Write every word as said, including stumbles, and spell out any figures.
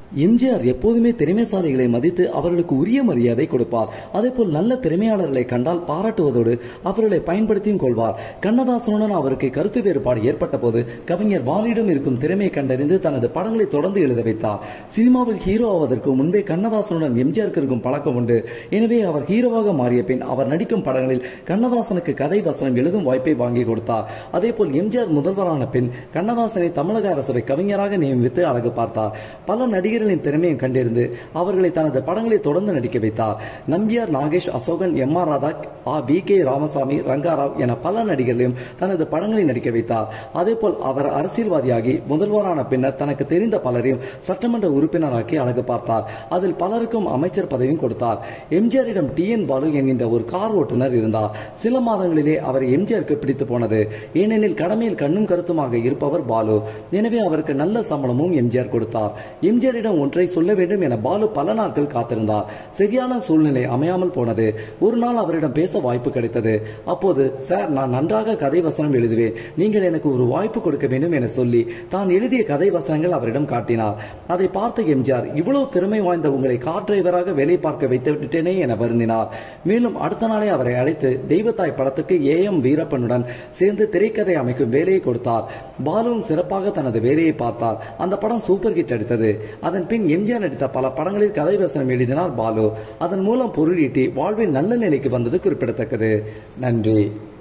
எம்ஜிஆர் எப்போதுமே திறமைசாலிகளை மதித்து அவர்களுக்கு உரிய மரியாதை கொடுப்பார். அதேபோல் நல்ல திறமையாளர்களை கண்டால் பாராட்டுவதோடு அவர்களை பயன்படுத்தியும் கொள்வார். கண்ணதாசனுடன் அவருக்கு கருத்து வேறுபாடு ஏற்பட்ட போது கவிஞர் வாலியிடம் இருக்கும் திறமையை கண்டறிந்து தனது படங்களை தொடர்ந்து எழுத வைத்தார். சினிமாவில் ஹீரோ ஆவதற்கு முன்பே கண்ணதாசனுடன் எம்ஜிஆருக்கு இருக்கும் பழக்கம் உண்டு. எனவே அவர் ஹீரோவாக மாறிய பின் அவர் நடிக்கும் படங்களில் கண்ணதாசனுக்கு கதை வசனம் எழுதும் வாய்ப்பை வாங்கி கொடுத்தார். அதேபோல் எம்ஜிஆர் முதல்வரான பின் கண்ணதாசனை தமிழக அரசுரை கவிஞராக நியமித்து அழகு பார்த்தார். பல நடிகர்கள் திறமையை கண்டிருந்து அவர்களை தனது படங்களை தொடர்ந்து நடிக்க வைத்தார். Nambiar, Nagesh, Asokan, M R Radha, V K Ramasamy, Rangarao என பல நடிகர்களையும் தனது படங்களில் நடிக்க வைத்தார். அதேபோல் அவர் அரசியல்வாதியாகி முதல்வரான பின்னர் தனக்கு தெரிந்த பலரையும் சட்டமன்ற உறுப்பினராக்கி அழகு பார்த்தார். அதில் பலருக்கும் அமைச்சர் பதவியும் கொடுத்தார். எம்ஜிஆரிடம் டி என் பாலு என்கின்ற ஒரு கார் ஓட்டுநர் இருந்தார். சில மாதங்களிலே அவர் எம்ஜிஆருக்கு பிடித்து போனது. ஏனெனில் கடமையில் கண்ணும் கருத்துமாக இருப்பவர் பாலு. எனவே அவருக்கு நல்ல சம்பளமும் எம்ஜிஆர் கொடுத்தார். எம்ஜிஆரிடம் ஒன்றை சொல்ல வேண்டும் என பாலு பல நாட்கள் காத்திருந்தார். சரியான சூழ்நிலை அமையாமல் போனது. ஒரு நாள் அவரிடம் பேச வாய்ப்பு கிடைத்தது. அப்போது, சார், நான் நன்றாக கதை வசனம் எழுதுவேன், நீங்கள் எனக்கு ஒரு வாய்ப்பு கொடுக்க வேண்டும் என சொல்லி தான் எழுதிய கதை வசனங்கள் அவரிடம் காட்டினார். அதை பார்த்த எம்ஜிஆர், இவ்வளவு திறமை வாய்ந்த உங்களை கார் டிரைவராக வேலை பார்க்க வைத்து விட்டேனே என வருந்தினார். மேலும் அடுத்த நாளே அவரை அழைத்து தெய்வத்தாய் படத்துக்கு ஏ எம் வீரப்பனுடன் சேர்ந்து திரைக்கதை அமைக்கும் வேலையை கொடுத்தார். பாலுவும் சிறப்பாக தனது வேலையை பார்த்தார். அந்த படம் சூப்பர் ஹிட் அடித்தது. அதன் பின் எம்ஜிஆர் நடித்த பல படங்களில் கதை வசனம் எழுதினார் பாலு. அதன் மூலம் பொருளீட்டி வாழ்வில் நல்ல நிலைக்கு வந்தது குறிப்பிடத்தக்கது. நன்றி.